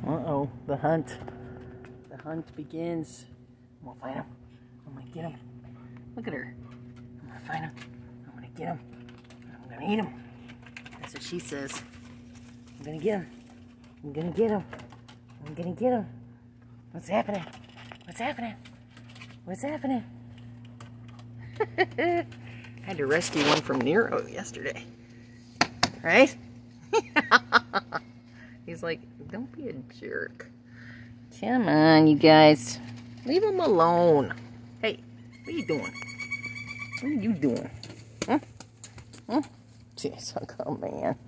Uh-oh, the hunt. The hunt begins. I'm gonna find him. I'm gonna get him. Look at her. I'm gonna find him. I'm gonna get him. I'm gonna eat him. That's what she says. I'm gonna get him. I'm gonna get him. I'm gonna get him. What's happening? What's happening? What's happening? I had to rescue one from Nero yesterday. Right? He's like, don't be a jerk. Come on, you guys. Leave him alone. Hey, what are you doing? What are you doing? Huh? Huh? Jeez, oh man.